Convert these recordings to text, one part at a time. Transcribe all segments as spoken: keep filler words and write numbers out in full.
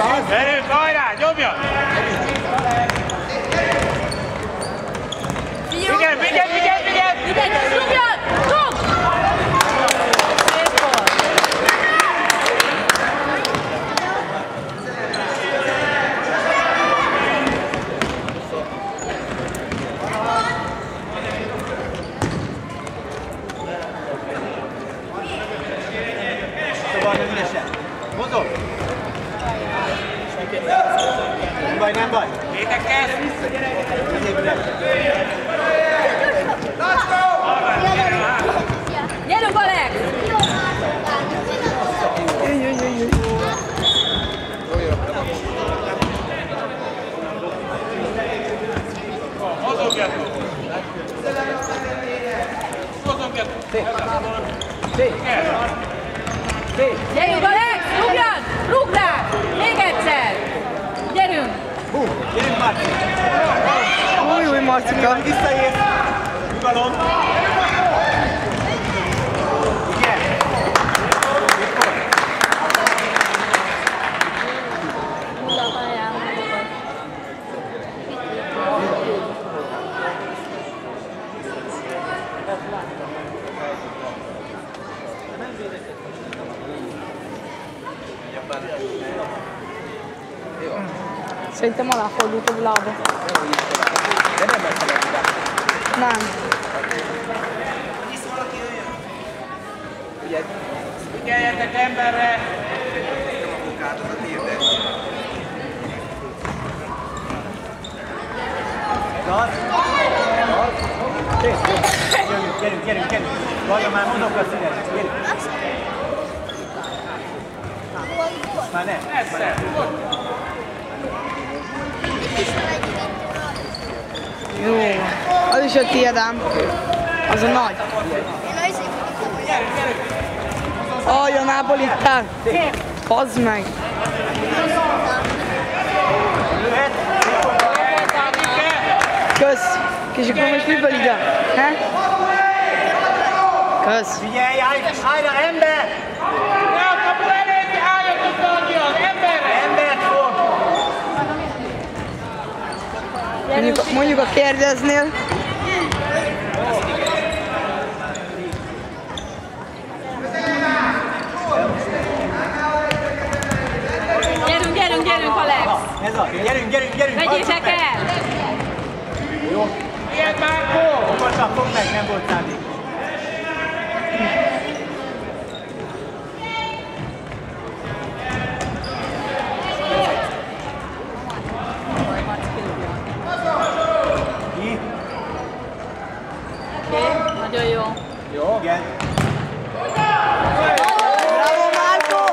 Gyerünk, hajrá, nyomja! Figyelj, figyelj, figyelj, figyelj! Figyelj, rúgjad! Rúg! Szép volt! Mozog! Nem baj, nem baj! Étekkel! Gyerünk, Alex! Mozogjatok! Mozogjatok! Gyerünk, Alex! Rúgjad! Rúgd rá! Még egyszer! Gyerünk! Hú! Gyerünk, Marci! Új, új, Marcika! Visszaérsz! Nyugalom! Igen! Szerintem aláfordult a lába. De nem lesz a Nem. Figyeljetek emberre! Gaz! Gaz! Gyerünk, gyerünk, gyerünk, gyerünk! Vajja már mondok a színes, gyerünk! Már nem! Persze! Jó. Az is a tiédám. Az a nagy. Aj, a Nápolittán. Fazd meg. Kösz. És akkor most miből ide? He? Kösz. Figyelj, állj, állj, ember! Ne a kapu előtt álljatok nagyjan, emberre! Embert fog! Mondjuk, mondjuk a kérdeznél. Gyerünk, gyerünk, gyerünk, Alex! Ez az, gyerünk, gyerünk, gyerünk! Vegyétek el! Jó! Ilyen Márkó! Fogottan, fogd meg, nem volt szándék. Nagyon jó. Jó? Igen. Bravo, Márkó!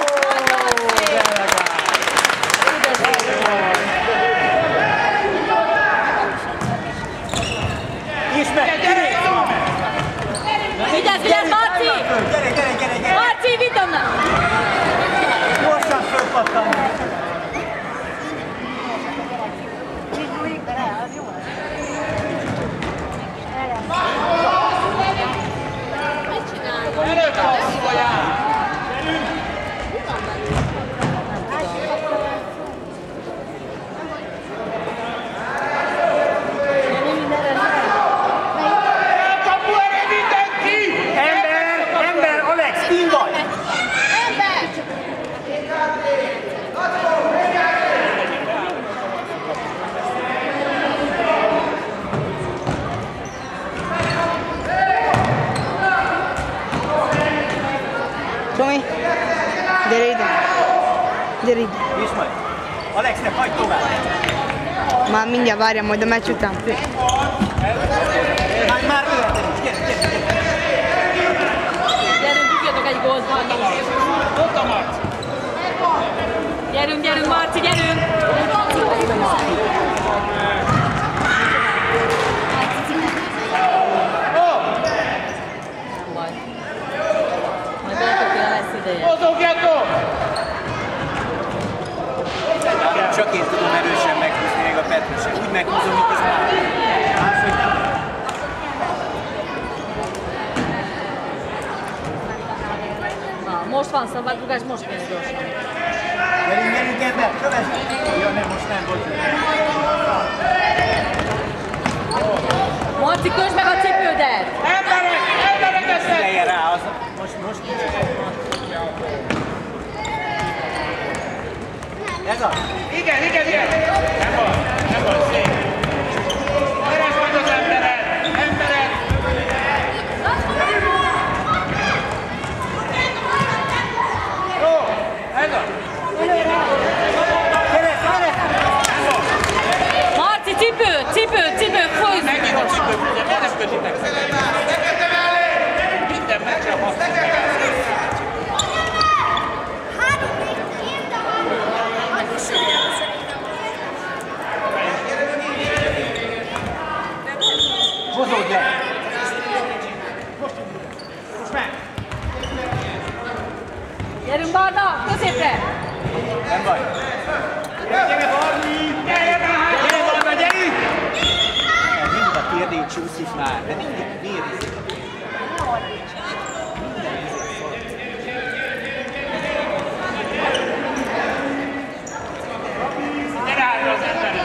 Ismer, gyere! Vigyázz, vigyázz, Marci! Gyere, gyere, gyere, gyere! Marci, vidd onnan! Gyorsan fölpattanni! Előtt a szobaján! Elkapu elé mindenki! Ember! Ember! Alex, kim vagy? Ember! Tomi, gyere ide. Gyere ide. És majd. Alex, ne hagyd tovább! Már mindjárt várjam, majd a meccs után. Hány már jöheted is, gyere, gyere, gyere! Gyerünk, rúgjatok egy gólt, Marci! Ott a Marci! Gyerünk, gyerünk, Marci, gyerünk! Majd beltökél lesz ideje. Mozogjatok! Csak én tudom erősen meghúzni még a Petrus. Úgy meghúzom, mint az már. Na, most van szabadrugás, most kész gyorsan. Gyerünk, gyerünk, ember, kövess! Ez az? Igen, igen, igen! Nem baj, nem baj, szép! Keresd meg az embered! Embered! Jó, ez az! Keresd, keresd! Marci, cipő, cipő, cipő, fújsz! Megint a cipőt, ugye miért nem kötitek szegélyre? Minden meccsre használják. Mozogj le! Most meg! Gyerünk Barna, középre! Nem baj! Gyere Barni! Gyere Barna, gyerünk! Mindig a térdén csúszik már, de mindjárt miért iszik? Gyere hátra az embered!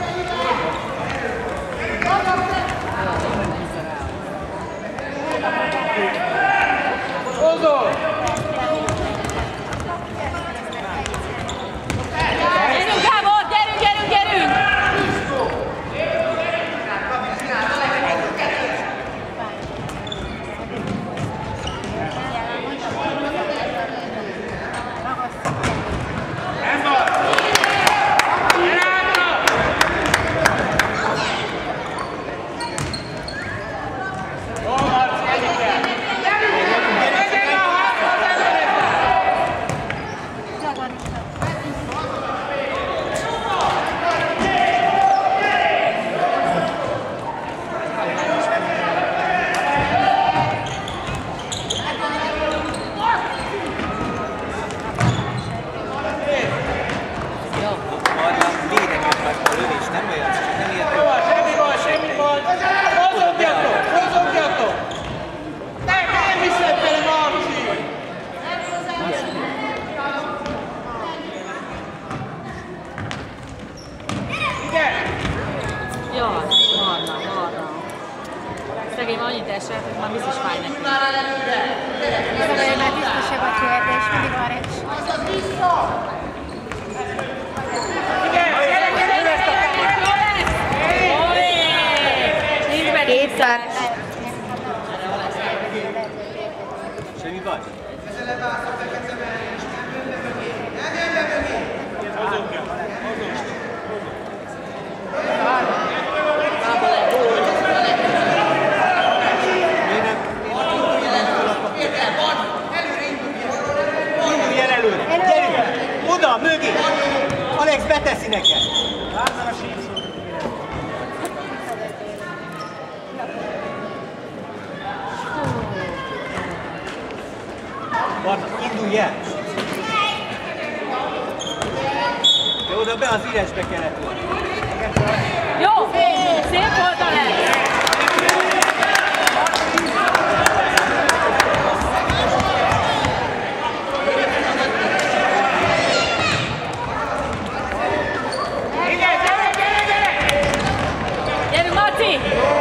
Hozol! Gyerünk Gábor, gyerünk, gyerünk, gyerünk! Nem baj! Gyere hátra! Jó, Marci, egyik kell! Legyen a hátra az emberednek! Barna, védeket vagy a lövés, nem olyan, nem Jó, értem. van, semmi baj, semmi baj! Mozogjatok, mozogjatok! Ne, ne viszed bele, Marci! Igen! Jaj, Barna, Barna. Szegény van annyit esett, hogy már biztos fáj neki. Azért, mert biztosabb a kérdés, mindig van egy. Igen, gyere, gyere, gyere! Olé! Nincs meg Két perc. Semmi baj? Miért nem? Indulj el előre! Gyerünk! Oda, mögé! Alex beteszi neked! Barna, indulj el! De oda be az üresbe kellett volna. Jó! Szép volt a lesz! Igen, gyere, gyere, gyere! Gyerünk Marci!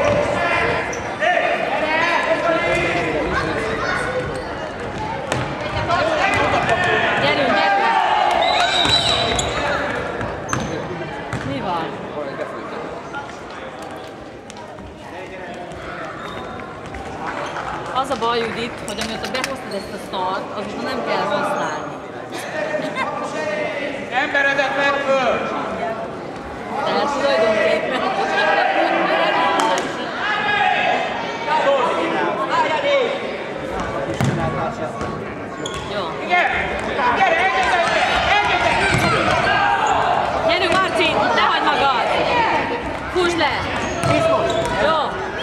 Gyerünk, gyerünk! Mi van? Az a baj, Judit, hogy amióta behoztad ezt a szart, azóta nem kell használni. Emberedet vedd föl! Tehát tulajdonképpen... Jó. Igen! Gyere, egyetek! Egyetek! Gyerünk Marci, ne hagyd magad! Húzd le! Jó.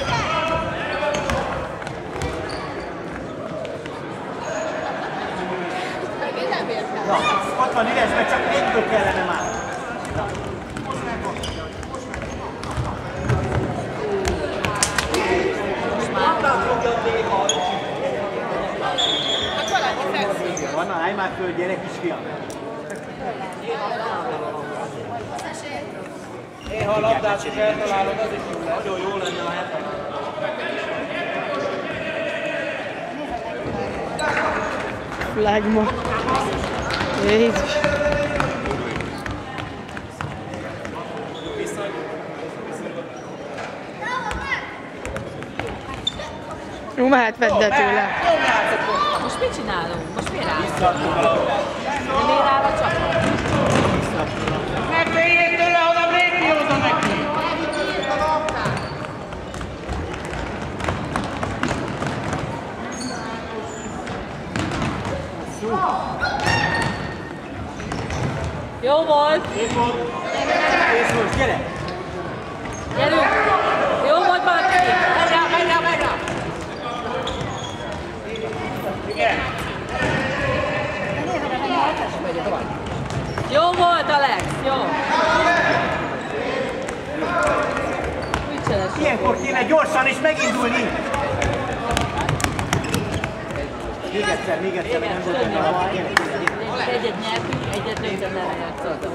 Na, ott van üresbe, csak egyből kellene már. Na. Vanna, állj már föl, gyere kisfiam. Néha a labdát is eltalálod, az is jó lesz. Nagyon jó lenne, ha eltalálod. Flagma. Jézus. mehet vedd el tőle. Most mit csinálunk? Most miért állunk? De miért áll a csapat? Megfejjél tőle, oda lépni oda neki! Jó volt! Ész volt, gyere! Gyerünk! Jó volt, Marci! Menj rá, menj rá, menj rá! Igen! Jó volt, Alex! Jó! Mit csinálsz? Ilyenkor kéne gyorsan és megindulni! Még egyszer, még egyszer, Igen, nem tudod, mi volt van? a gyere, gyere, gyere. Egyet nyertünk, egyet rögtön nem játszottam.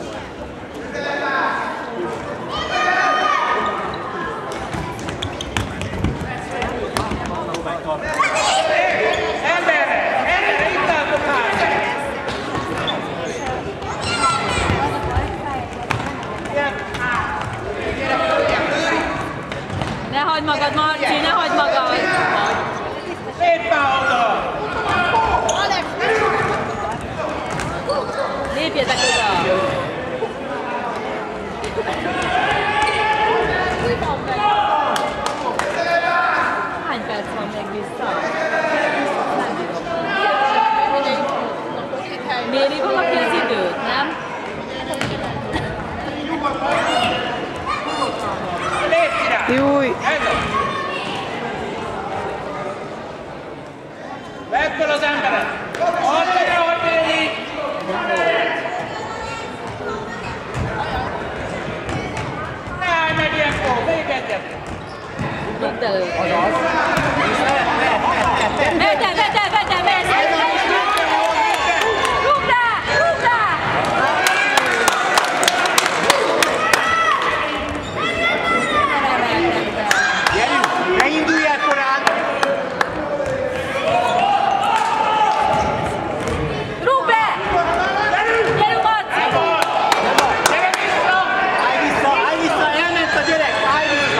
Emberre! Emberre! Itt álltok hátra! Ne hagyd magad, Marci, ne hagyd magad! Lépj már oda! Lépjetek oda! Hány perc van még vissza? Méri valaki az időt, nem? Lépj rá! Júj! Ez az! Vedd fel az emberet! Add meg, ahogy méri! Ne állj meg ilyenkor! Még egyet! Rúgd elő! Vedd el, vedd el, vedd el, vedd el! Rúgd rá! Rúgd rá! Gyerünk, ne indulj el korán! Rúgd be! Gyerünk, Marci! Gyere vissza! Állj vissza, állj vissza, elment a gyerek, állj vissza!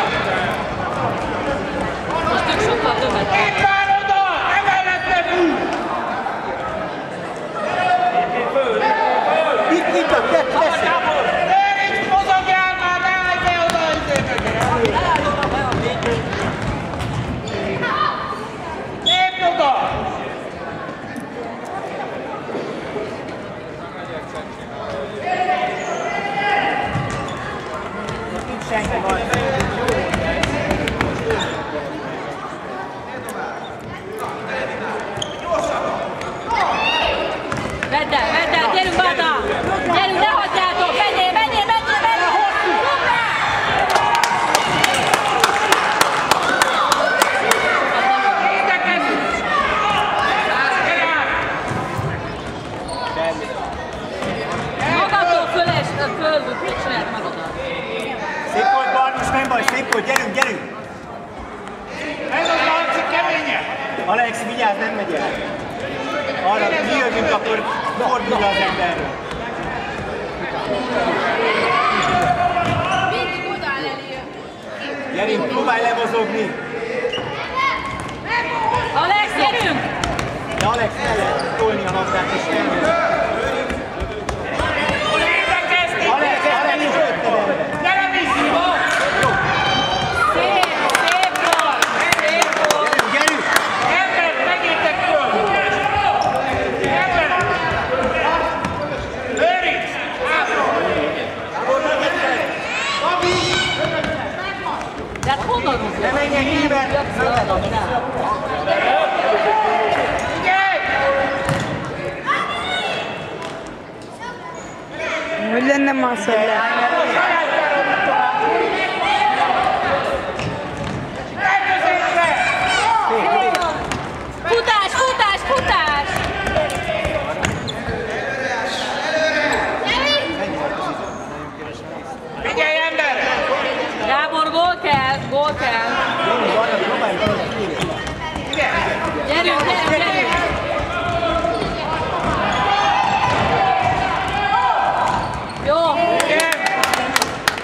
Most ők sokkal többet. Lépj már oda! Emellett ne fúj! Itt, itt a tett, tessék! Lépj, mozogjál már! Ne állj be oda! Lépj oda! Itt senki van. Vedd el, vedd el, gyerünk, Bata! Gyerünk, ne hagyjátok! Menjél, menjél, menjél, menjél! Rúgd rá! Védekezzünk! Gyere át! Magadtól föles, föl, mit csináld magadat? Szép volt, Barnos, nem baj, szép volt, gyerünk, gyerünk! Ez az Laci keménye! Alex, vigyázz, nem megy el! Arra, mi jövünk, akkor fordul az emberről. Mindig odaáll elé. Gyerünk, próbálj lemozogni! Alex, gyerünk! De Alex, ne lehet tolni a labdát és tenni. Védekezni! Alex, Alex, jötted el! Gyere vissza! Szép, szép volt! Szép volt! Gyerünk, gyerünk! Embert megyétek föl! Embert! Őriz! Hátra! De hát honnan rúgja? Ne menjen ki, mert Jössz a labdát. Figyelj! Hogy lenne masszor le? Elközésre! Futás, futás, futás! Figyelj, ember! Gábor, gól kell, gól kell. gyerünk, arra, próbálj valahogy kérni. Gyerünk, gyerünk, gyerünk! Jó! Igen!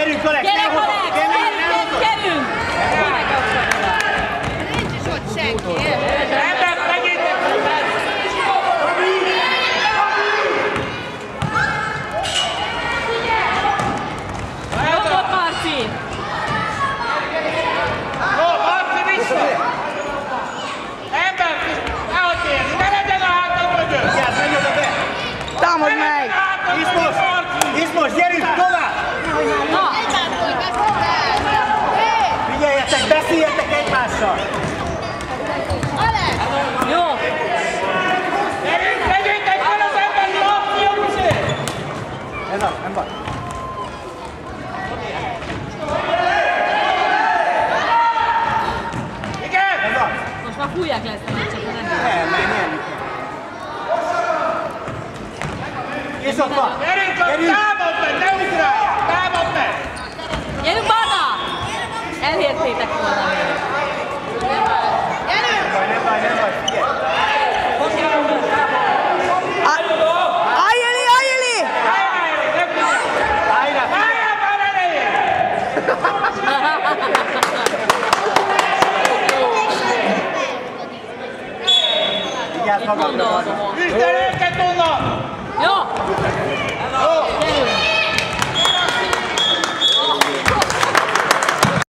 Gyerünk, Alex! Gyerünk, Alex! Gyerünk, gyerünk, gyerünk! Minek akarod? Nincs is ott senki. Ember, megint! Jobbot, Marci! Jó, Marci vissza! Ember, nehogy érni, ne legyen a hátam mögött! Vigyázz, menj oda be! Támad meg! Iszmos! Iszmos, gyerünk, tovább! Na! Egymástól beszéltek. Figyeljetek, beszéljetek egymással! Alex! Jó! Gyerünk, vegyétek fel az emberi akciót! Ez az, nem baj. Igen! Ez az. Most már fújják lesz, nem csak nem. Nem, nem, nem. És ott van! Gyerünk, támad meg, ne ugrálják! Támad meg! Gyerünk, Barna! Elértétek volna még. Nem baj, nem baj, nem baj, figyelj! Állj, Eli, állj, Eli! Állj rá, figyelj! Várjál már elején! Vigyázz magadra! Mondom. Küzd el őket onnan! Jó! Jó!